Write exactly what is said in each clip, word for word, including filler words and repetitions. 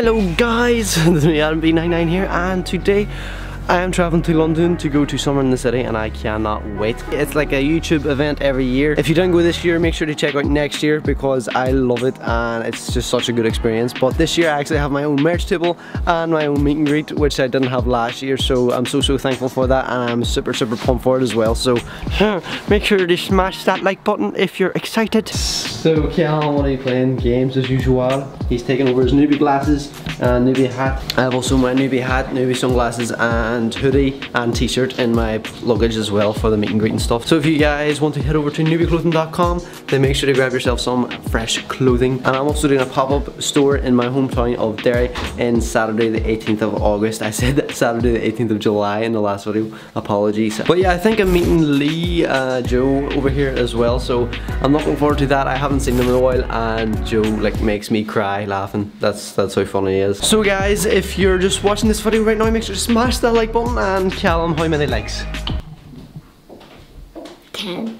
Hello guys, this is me Adam B ninety-nine here, and today I am traveling to London to go to Summer in the City, and I cannot wait. It's like a YouTube event every year. If you don't go this year, make sure to check out next year because I love it and it's just such a good experience. But this year I actually have my own merch table and my own meet and greet, which I didn't have last year, so I'm so so thankful for that, and I'm super super pumped for it as well. So make sure to smash that like button if you're excited. So Callum, what are you playing? Games as usual. He's taking over his newbie glasses and newbie hat. I have also my newbie hat, newbie sunglasses, and and hoodie and t-shirt in my luggage as well for the meet and greet and stuff. So if you guys want to head over to newbie clothing dot com, then make sure to grab yourself some fresh clothing. And I'm also doing a pop-up store in my hometown of Derry in Saturday the eighteenth of August. I said Saturday the eighteenth of July in the last video, apologies. But yeah, I think I'm meeting Lee, uh, Joe over here as well, so I'm looking forward to that. I haven't seen him in a while, and Joe like makes me cry laughing. That's that's how funny he is. So guys, if you're just watching this video right now, make sure to smash that like button. And Callum, how many likes? Ten.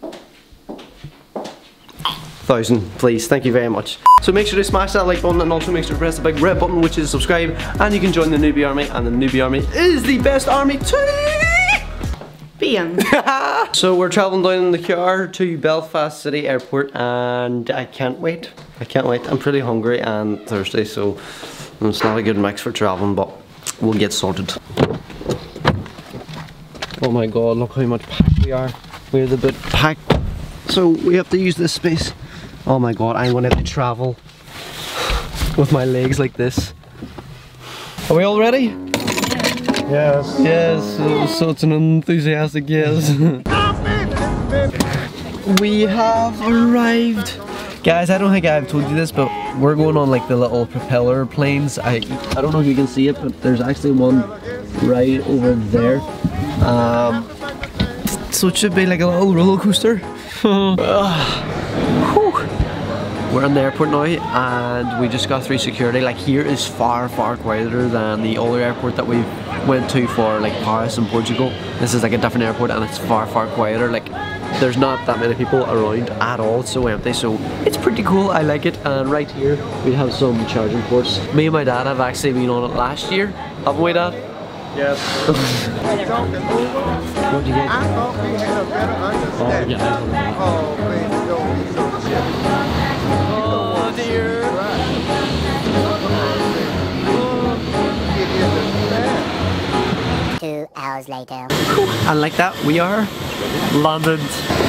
Thousand, please. Thank you very much. So make sure to smash that like button, and also make sure to press the big red button, which is subscribe, and you can join the newbie army. And the newbie army is the best army to B M. So we're traveling down in the car to Belfast City Airport, and I can't wait. I can't wait. I'm pretty hungry and thirsty, so it's not a good mix for traveling, but we'll get sorted. Oh my god, look how much packed we are. We're the bit packed, so we have to use this space. Oh my god, I'm gonna have to travel with my legs like this. Are we all ready? Yes. Yes, it was such an enthusiastic yes. We have arrived. Guys, I don't think I've told you this, but we're going on like the little propeller planes. I I don't know if you can see it, but there's actually one right over there. Um, so it should be like a little roller coaster. We're in the airport now, and we just got through security. Like, here is far far quieter than the other airport that we went to for like Paris and Portugal. This is like a different airport, and it's far far quieter. Like, there's not that many people around at all. It's so empty, so it's pretty cool. I like it. And right here we have some charging ports. Me and my dad have actually been on it last year, haven't we, Dad? Yes. What did you get? I thought we had a better understanding. Oh, yeah. Oh, dear. Two hours later. And like that, we are landed.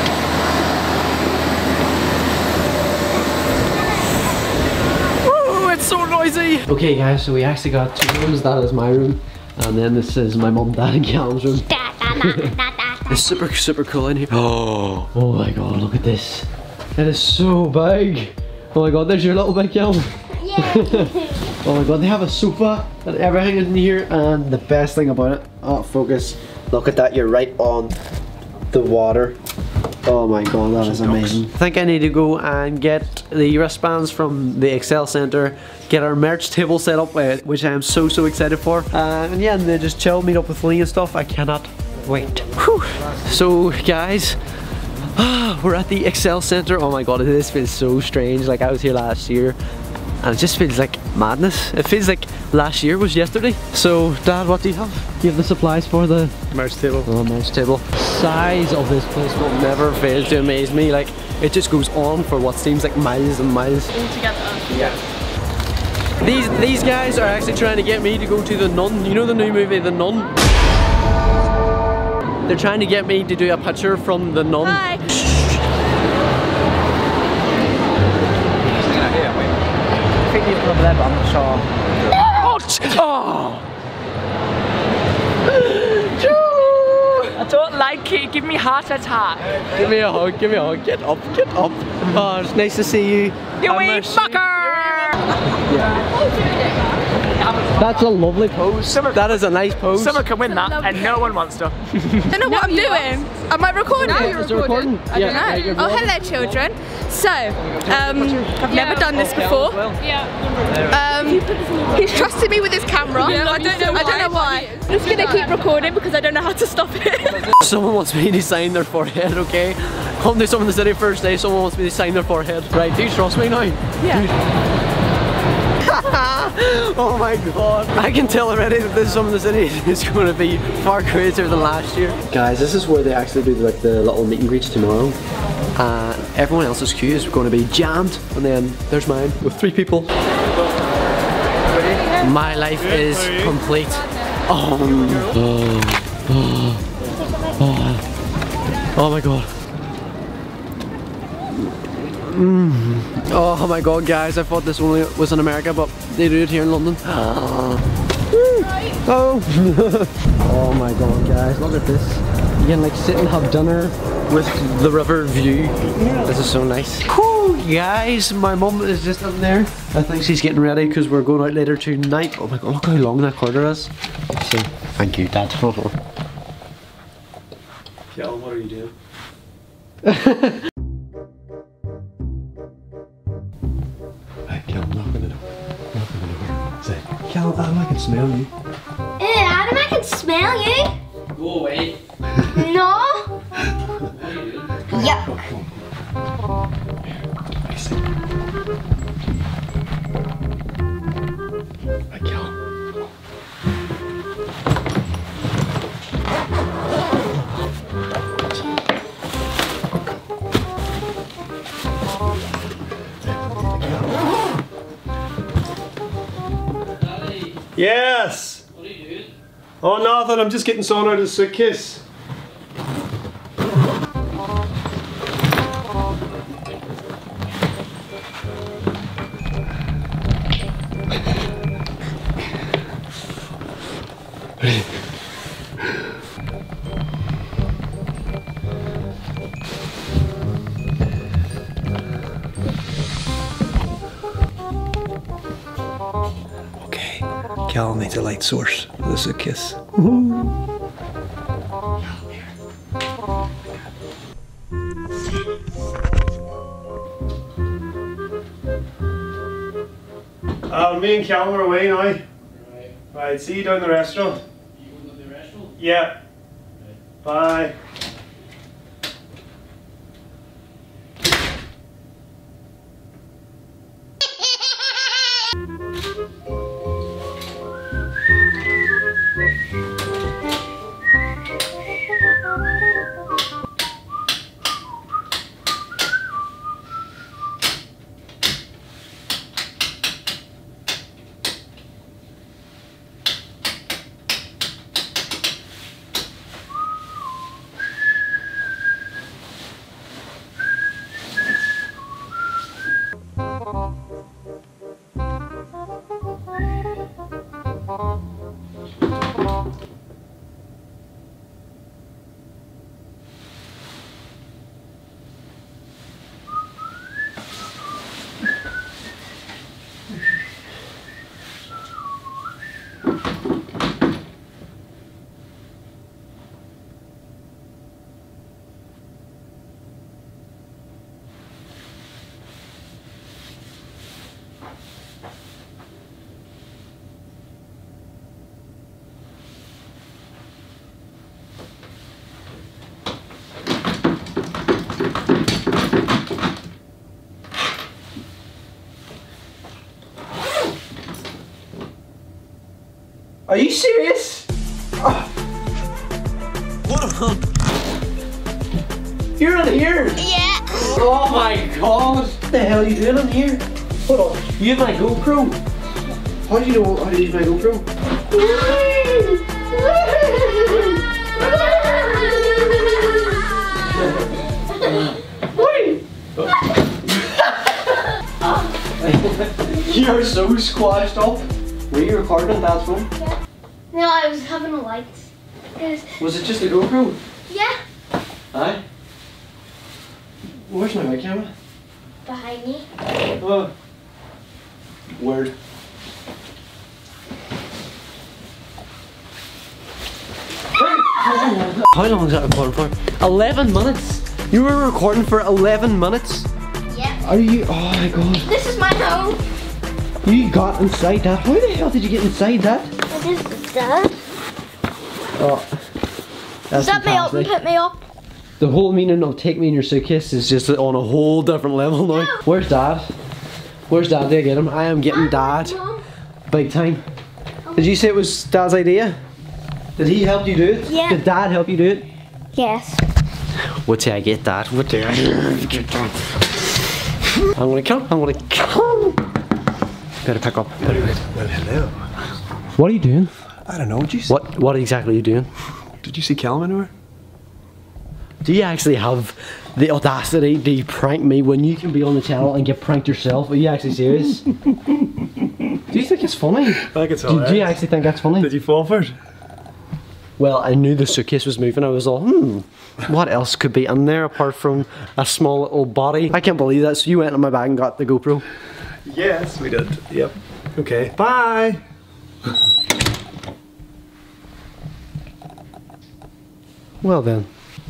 Woo, it's so noisy. Okay guys, so we actually got two rooms. That is my room, and then this is my mum, dad, and Callum's room. It's super super cool in here. Oh, oh my god, look at this. It is so big. Oh my god, there's your little bed, Callum. Yeah. Oh my god, they have a sofa and everything in here, and the best thing about it, oh focus, look at that, you're right on the water. Oh my god, that is amazing. I think I need to go and get the wristbands from the Excel Centre, get our merch table set up, which I am so so excited for, uh, and yeah, and then just chill, meet up with Lee and stuff. I cannot wait. Whew. So guys, we're at the Excel Centre. Oh my god, this feels so strange. Like, I was here last year, and it just feels like madness. It feels like last year was yesterday. So Dad, what do you have? You have the supplies for the merch table. Oh, merch table. Size of this place will never fail to amaze me. Like, it just goes on for what seems like miles and miles. All together. Yeah. These these guys are actually trying to get me to go to The Nun. You know the new movie The Nun? They're trying to get me to do a picture from The Nun. Hi. I think you've come there, but I'm not sure. Oh! I don't like it. Give me heart attack. Give me a hug, give me a hug. Get up, get up. Oh, it's nice to see you. You wee fucker! That's a lovely pose. Summer, that is a nice pose. Summer can win that, and no one wants to. I don't know what I'm doing. Am I recording? Now you're recording. I don't know. Yeah, oh, hello, children. So, um, I've never done this before. Um, he's trusting me with his camera. I don't know. I don't know why. I'm just gonna keep recording because I don't know how to stop it. Someone wants me to sign their forehead. Okay, come to Summer in the City first day. Someone wants me to sign their forehead. Right? Do you trust me now? Yeah. Oh my god. I can tell already that this Summer in the City is going to be far crazier than last year. Guys, this is where they actually do like the little meet and greets tomorrow. Uh, everyone else's queue is going to be jammed, and then there's mine with three people. My life is complete. Oh, oh, oh, oh, oh my god. Mm. Oh my god, guys, I thought this only was in America, but they do it here in London. Oh. Oh my god, guys, look at this. You can like sit and have dinner with the river view. This is so nice. Whew, guys, my mum is just in there. I think she's getting ready because we're going out later tonight. Oh my god, look how long that corridor is. So, thank you, Dad. Yeah, what are you doing? Cal, Adam, I can smell you. Ew, Adam, I can smell you. Go away. No. What are you doing? Yuck. I see. I can't. Yes! What are you doing? Oh, nothing, I'm just getting someone out of the suitcase. Cal needs a light source for the suitcase. Uh, me and Cal are away now. Right. Right, see you down the restaurant. You going to the restaurant? Yeah. Right. Bye. Are you serious? Oh. What? You're in here? Yeah. Oh my god! What the hell are you doing in here? Hold on. You have my GoPro? How do you know how to use my GoPro? You're so squashed up. Were you recording Dad's phone? Yeah. No, I was having a light. It Was it just a GoPro? Yeah. Aye. Where's my mic camera? Behind me. Oh. Word. How long was that recording for? eleven minutes? You were recording for eleven minutes? Yeah. Are you? Oh my god. This is my home. You got inside that? How the hell did you get inside that? What is that? Oh. That's Set me up and fantastic. put me up. The whole meaning of take me in your suitcase is just on a whole different level now. No. Where's Dad? Where's Dad? Did I get him? I am getting Dad. Mom. Big time. Did you say it was Dad's idea? Did he help you do it? Yeah. Did Dad help you do it? Yes. What did I get, Dad? What did I get, Dad? I'm gonna come. I'm gonna come. Better pick up. Better pick up. Well, hello. What are you doing? I don't know. Did you see, What What exactly are you doing? did you see Callum anywhere? Do you actually have the audacity to prank me when you can be on the channel and get pranked yourself? Are you actually serious? Do you think it's funny? I think it's Do, alright. do you actually think that's funny? Did you fall for it? Well, I knew the suitcase was moving. I was all, hmm, what else could be in there apart from a small little body? I can't believe that. So you went in my bag and got the GoPro? Yes, we did. Yep. Okay. Bye. Well then.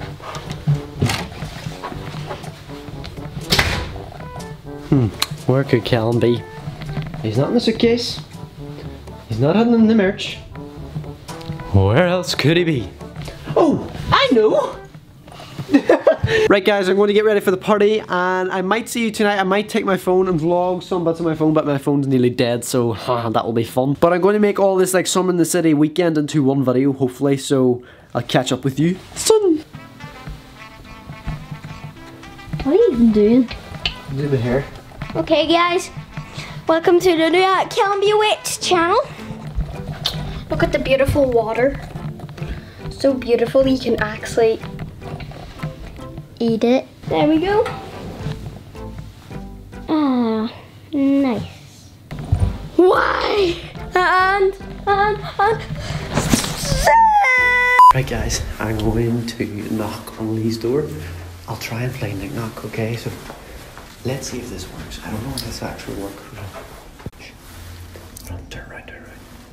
Hmm, where could Callum be? He's not in the suitcase. He's not hidden in the merch. Where else could he be? Oh, I know! Right guys, I'm going to get ready for the party and I might see you tonight. I might take my phone and vlog some bits of my phone, but my phone's nearly dead, so uh, that will be fun. But I'm going to make all this like Summer in the City weekend into one video, hopefully, so I'll catch up with you soon. What are you even doing? Do the hair. Okay, guys. Welcome to the new uh, Callum Bewitched channel. Look at the beautiful water. So beautiful you can actually eat it. There we go. Ah, nice. Why? And, and, and. Right guys, I'm going to knock on Lee's door. I'll try and play knick knock, okay? So let's see if this works. I don't know if this actually works. Run, turn right, turn right.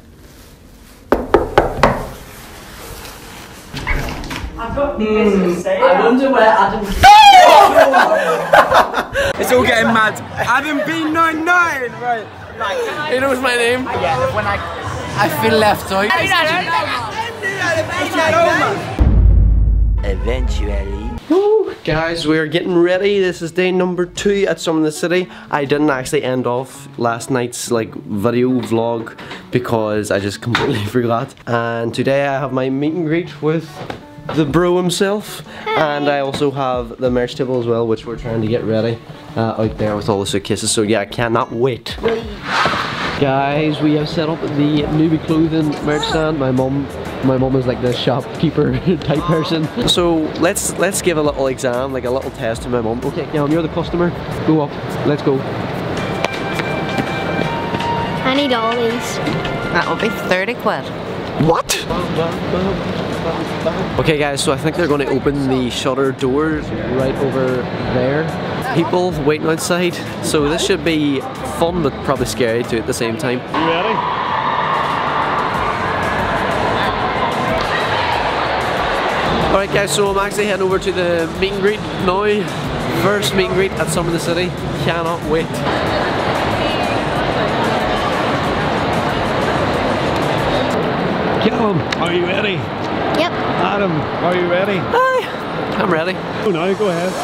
I've got this to say. I wonder where Adam. It's all getting mad. Adam B ninety-nine, right? Like, He knows my name. yeah, when I. I feel left out. Eventually. Woo. Guys, we're getting ready. This is day number two at Summer in the City. I didn't actually end off last night's like video vlog because I just completely forgot. And today I have my meet and greet with the bro himself. Hi. And I also have the merch table as well, which we're trying to get ready uh, out there with all the suitcases. So yeah, I cannot wait. Guys, we have set up the newbie clothing merch stand. My mum, my mum is like the shopkeeper type person. So let's let's give a little exam, like a little test to my mum. Okay, Callum, you're the customer. Go up. Let's go. I need all these. That'll be thirty quid. What? Okay, guys. So I think they're going to open the shutter doors right over there. People waiting outside. So this should be fun, but probably scary too at the same time. You ready? Alright guys, so I'm actually heading over to the meet and greet now. First meet and greet at Summer in the City. Cannot wait. Callum, are you ready? Yep. Adam, are you ready? Hi, I'm ready. Oh no, go ahead.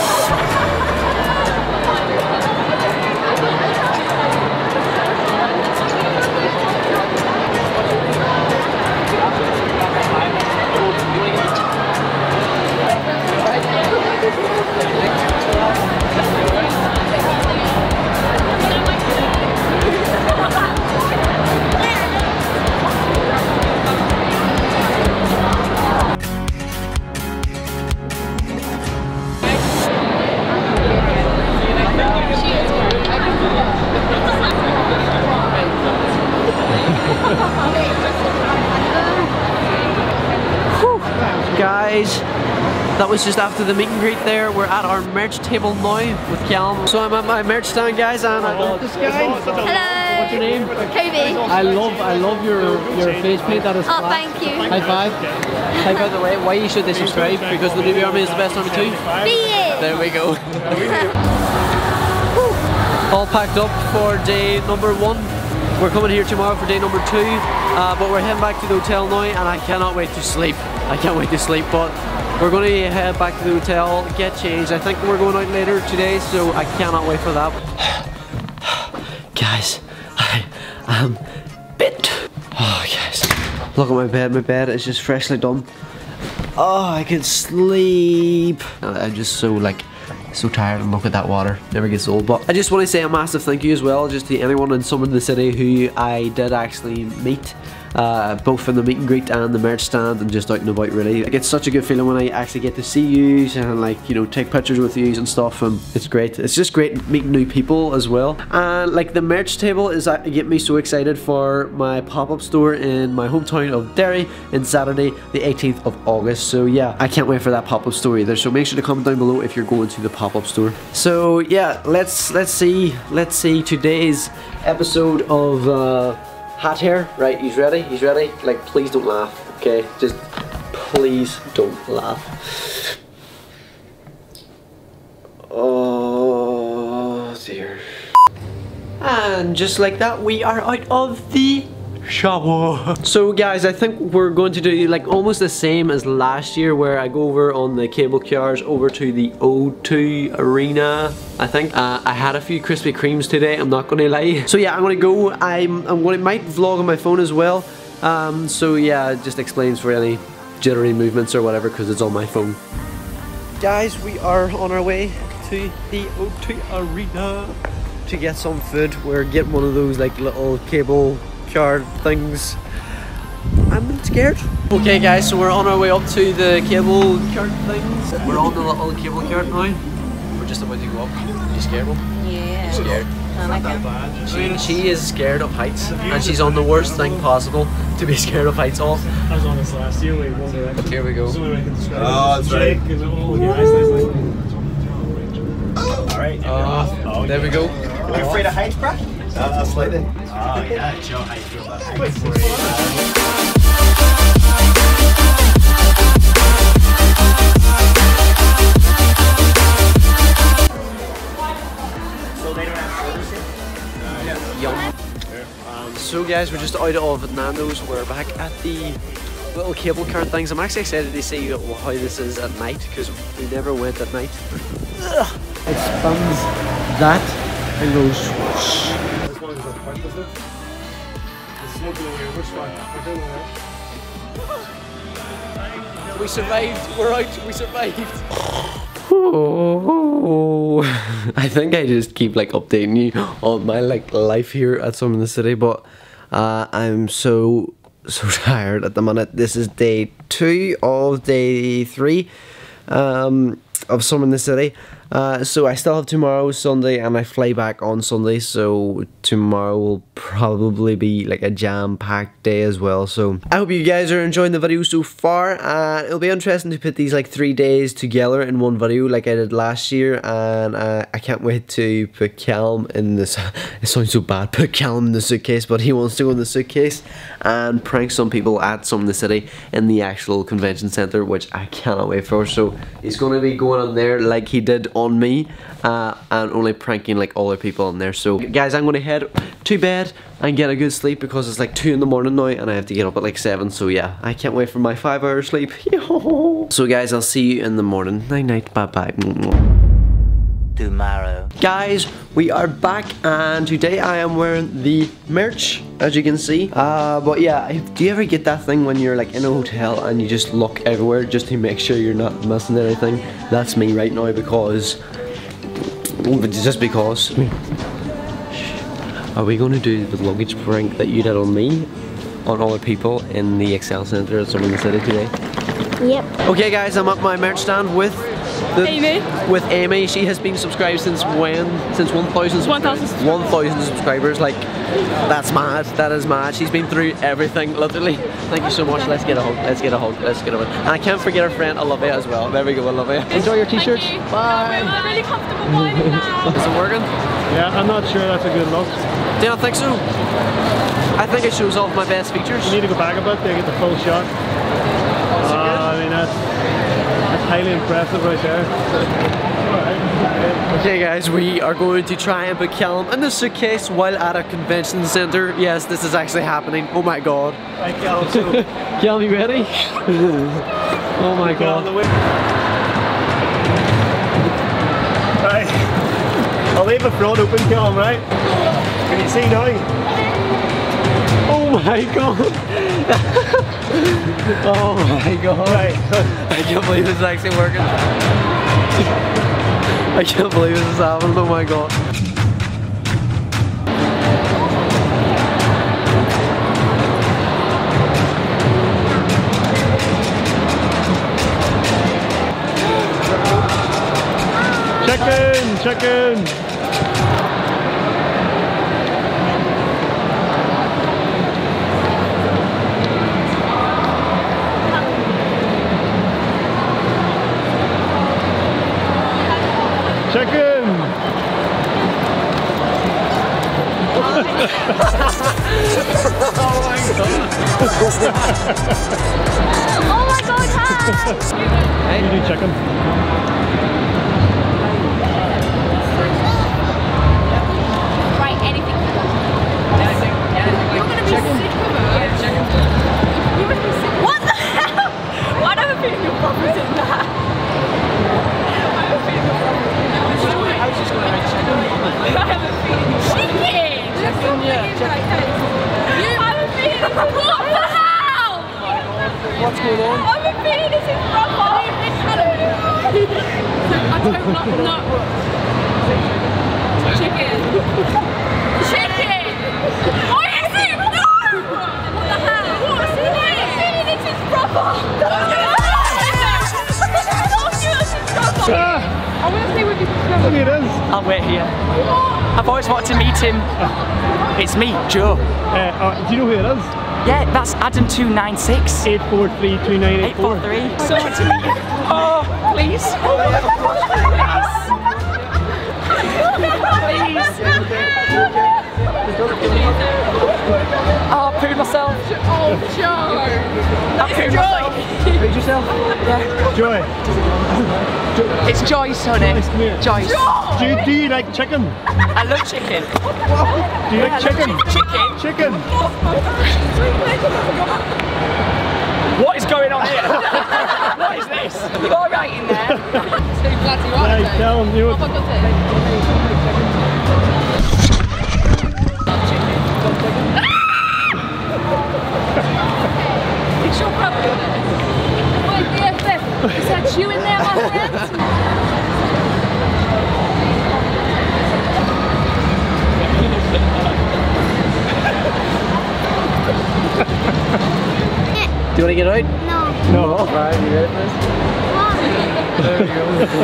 Guys, that was just after the meet and greet there. We're at our merch table now with Callum. So I'm at my merch stand, guys, and I got this guy. Hello. What's your name? Kobe. I love, I love your your face paint. That is Oh, flat. thank you. High five. Hey, by the way, why should they subscribe? Because the Newbie Army is the best army too. Be it. There we go. All packed up for day number one. We're coming here tomorrow for day number two, uh, but we're heading back to the hotel now, and I cannot wait to sleep. I can't wait to sleep, but we're going to head back to the hotel, get changed. I think we're going out later today, so I cannot wait for that. Guys, I am bed. Oh, guys. Look at my bed. My bed is just freshly done. Oh, I can sleep. I'm just so like so tired and look at that water. Never gets old. But I just want to say a massive thank you as well just to anyone in Summer in the City who I did actually meet. Uh, both in the meet and greet and the merch stand and just out and about really. Like, it's such a good feeling when I actually get to see you and like, you know, take pictures with you and stuff, and it's great. It's just great meeting new people as well. And like the merch table is uh, get me so excited for my pop-up store in my hometown of Derry on Saturday the eighteenth of August. So yeah, I can't wait for that pop-up store either. So make sure to comment down below if you're going to the pop-up store. So yeah, let's let's see let's see today's episode of uh Hat hair, right? He's ready. He's ready. Like, please don't laugh, okay? Just please don't laugh. Oh dear. And just like that, we are out of the shower. So guys, I think we're going to do like almost the same as last year, where I go over on the cable cars over to the O two arena. I think uh, I had a few Krispy Kremes today, I'm not gonna lie. So yeah, I'm gonna go. I'm I'm gonna might vlog on my phone as well. Um, so yeah, it just explains for any jittery movements or whatever because it's on my phone. Guys, we are on our way to the O two arena to get some food. We're getting one of those like little cable card things. I'm scared. Okay guys, so we're on our way up to the cable card things. We're on the little cable card now. We're just about to go up. You scared, Mum? Yeah. You scared? I like it. She, she is scared of heights, and she's on the worst thing possible to be scared of heights of. I was on this last year with One Direction. Here we go. Oh, that's right. Alright. Oh, there we go. Are you afraid of heights, Brad? Uh, slightly. Oh yeah, Joe, how you feel about heights? So they don't have shoulders here? Yum. Um, so guys, we're just out of Nando's. We're back at the little cable car things. I'm actually excited to see how this is at night because we never went at night. Ugh. It spins that and goes swoosh. This one is a point, isn't it? It's smoking away. Which one? I don't know. We survived. We're out. We survived. Oh, I think I just keep like updating you on my like life here at Summer in the City, but uh, I'm so so tired at the minute. This is day two of day three um, of Summer in the City. Uh, so I still have tomorrow, Sunday, and I fly back on Sunday, so tomorrow will probably be like a jam-packed day as well. So I hope you guys are enjoying the video so far, and it'll be interesting to put these like three days together in one video like I did last year, and uh, I can't wait to put Callum in this. It sounds so bad, put Callum in the suitcase, but he wants to go in the suitcase and prank some people at Summer in the City in the actual convention centre, which I cannot wait for. So he's going to be going on there like he did on me, uh, and only pranking like other people in there. So guys, I'm gonna head to bed and get a good sleep because it's like two in the morning now and I have to get up at like seven. So yeah, I can't wait for my five hour sleep. So guys, I'll see you in the morning. Night night, bye bye. Tomorrow. Guys, we are back, and today I am wearing the merch, as you can see. Uh, but yeah, do you ever get that thing when you're like in a hotel and you just look everywhere just to make sure you're not missing anything? That's me right now because, just because. Are we going to do the luggage prank that you did on me, on other people in the Excel Centre at Summer in the City today? Yep. Okay guys, I'm at my merch stand with The, Amy. With Amy. She has been subscribed since when? Since one thousand one thousand one thousand subscribers. Like, that's mad. That is mad. She's been through everything, literally. Thank you so much. Let's get a hug. Let's get a hug. Let's get a hug. And I can't forget our friend Olivia as well. There we go, Olivia. Enjoy your t-shirts. Bye. I'm really comfortable buying now. Is it working? Yeah, I'm not sure that's a good look. Do you not think so? I think it shows off my best features. You need to go back a bit to get the full shot. Uh, I mean, that's, that's highly impressive right there. Alright. Okay guys, we are going to try and put Callum in the suitcase while at a convention centre. Yes, this is actually happening. Oh my god. Right, Callum, so Callum, you ready? Oh my god. Right. I'll leave the front open, Callum, right? Can you see now? Oh my god! Oh my god! Right. I can't believe this is actually working. I can't believe this is happening. Oh my god! Chicken, chicken. Chicken. Oh my god, hi! You do chicken. Right, anything. You're gonna be Chicken. sick of it. Yeah, chicken. You're gonna be sick. What the hell? Why do I have a feeling your problem's in that? I have a feeling your problem's in that. I was just going to write chicken. I have a feeling your chicken. Chicken, yeah. Chicken. You have a feeling. What the hell? What's going on? I have a feeling this is rough. I don't know. Chicken. Chicken. What is it? No! What the hell? What's it? I have a feeling this is proper. I want to see what you can. Look at this. I'll wait here. I've always wanted to meet him. It's me, Joe. Uh, uh, do you know who it is? Yeah, that's Adam two nine six. eight four three two nine eight eight four four. three. So much to meet you. Oh, please. Oh, I pooed myself. Oh, Joe. I pooed myself. Pooed yourself? Yeah. Joy. It's Joyce, honey. Joyce, come here. Joyce. Do you, do you like chicken? I love chicken. Do you Yeah, I like love chicken? Chicken. Chicken. What is going on here? What is this? You all right in there? Right, tell him. You know, It's your problem. Wait, B F F, is that you in there, my friend? Do you want to get out? No. no. Right, you ready for this? There we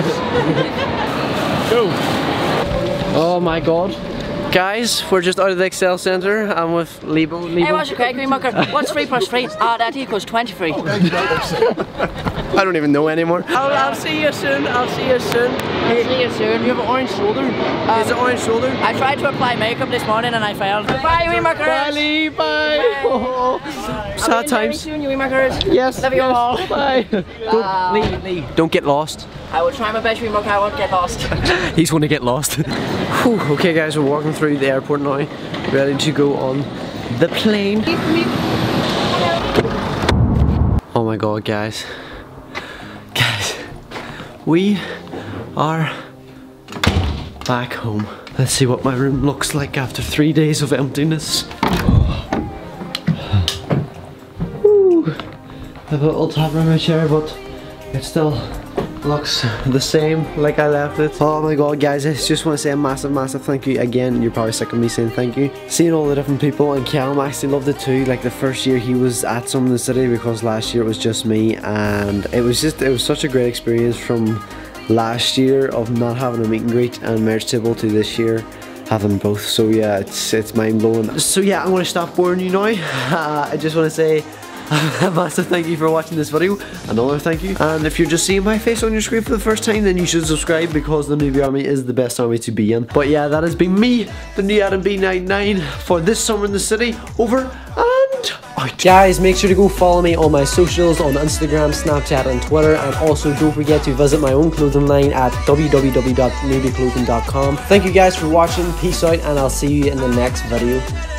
go. Go. Oh my god. Guys, we're just out of the Excel Centre. I'm with Lebo. Lebo. Hey, what's your crack, Mucker? What's three plus three? Ah, that equals twenty-three. I don't even know anymore. I'll, I'll see you soon. I'll see you soon. I'll see you soon. You have an orange shoulder. Um, Is it orange shoulder? I tried to apply makeup this morning and I failed. Bye, wee Muckers. Bye, Lee. Bye. Oh, sad times. Soon, you wee Muckers. Yes. Love you yes. all. Bye. Don't, Lee, Lee, don't get lost. I will try my best, wee Mucker. I won't get lost. He's going to get lost. Whew, okay, guys, we're walking through the airport now, ready to go on the plane. Oh my god, guys. Guys, we are back home. Let's see what my room looks like after three days of emptiness. Woo. I have a little top on my chair, but it still looks the same like I left it. Oh my god, guys, I just want to say a massive massive thank you again. You're probably sick of me saying thank you. Seeing all the different people, and Callum actually loved it too. Like the first year he was at Some in the City, because last year it was just me, and it was just it was such a great experience from last year of not having a meet and greet and merch table to this year having both. So yeah, it's it's mind blowing. So yeah, I'm gonna stop boring you now. uh, I just want to say a massive thank you for watching this video, another thank you, and if you're just seeing my face on your screen for the first time, then you should subscribe, because the newbie army is the best army to be in. But yeah, that has been me, the new Adam B ninety-nine, for this summer in the city. Over and out. Guys, make sure to go follow me on my socials on Instagram, Snapchat and Twitter, and also don't forget to visit my own clothing line at w w w dot newbie clothing dot com. Thank you guys for watching, peace out, and I'll see you in the next video.